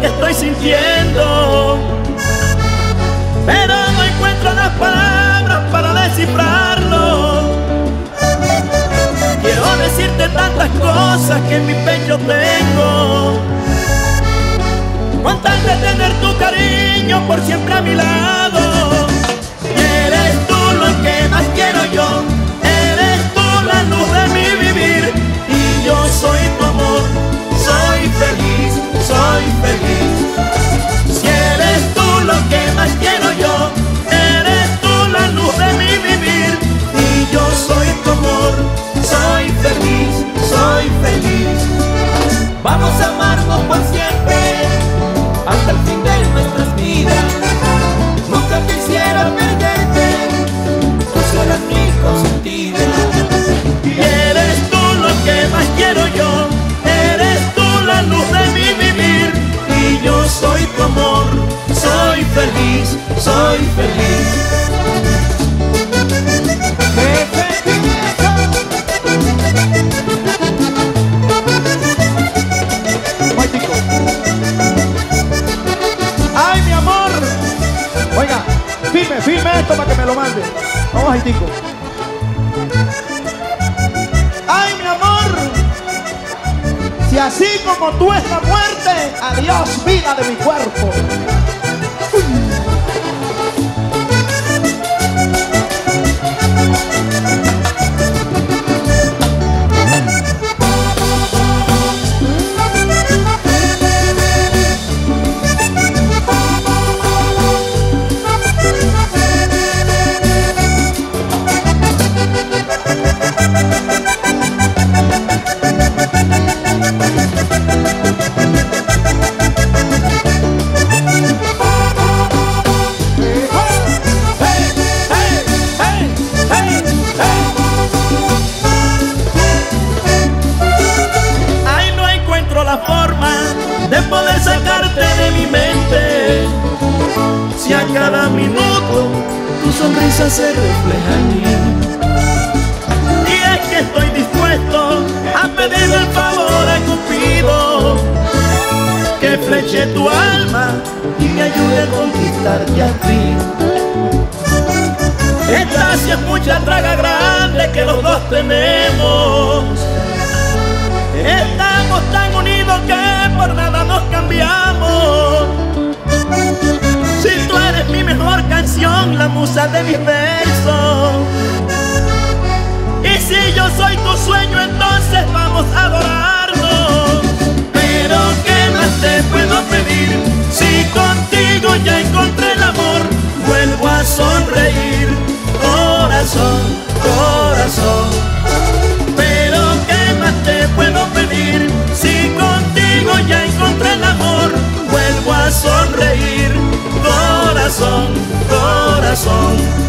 que estoy sintiendo, pero no encuentro las palabras para descifrarlo. Quiero decirte tantas cosas que en mi pecho tengo, con tal de tener tu cariño por siempre a mi lado. Y eres tú lo que más quiero yo, eres tú la luz de mi vivir, y yo soy tu amor, soy feliz, soy feliz. Si eres tú lo que más quiero yo, eres tú la luz de mi vivir, y yo soy tu amor, soy feliz, soy feliz. Vamos a amarnos por siempre hasta el fin de nuestras vidas. Nunca quisiera perderte, tú serás mi consentida. Y eres tú lo que más quiero yo, eres tú la luz de mi vivir, y yo soy tu amor, soy feliz, soy feliz. Ay, mi amor. Oiga, firme esto para que me lo mande. Vamos, Haitico. Ay, mi amor, si así como tú es la muerte, adiós vida de mi cuerpo. De poder sacarte de mi mente, si a cada minuto tu sonrisa se refleja en mí. Y es que estoy dispuesto a pedirle el favor a Cupido que fleche tu alma y me ayude a conquistarte a ti. Esta sí es mucha traga grande que los dos tenemos. Estamos tan unidos que por nada nos cambiamos. Si tú eres mi mejor canción, la musa de mis versos, y si yo soy tu sueño, entonces vamos a adorarnos. Pero ¿qué más te puedo pedir? Si contigo ya encontré el amor, vuelvo a sonreír, corazón, corazón. Pero ¿qué más te puedo pedir? Si contigo ya encontré el amor, vuelvo a sonreír, corazón, corazón.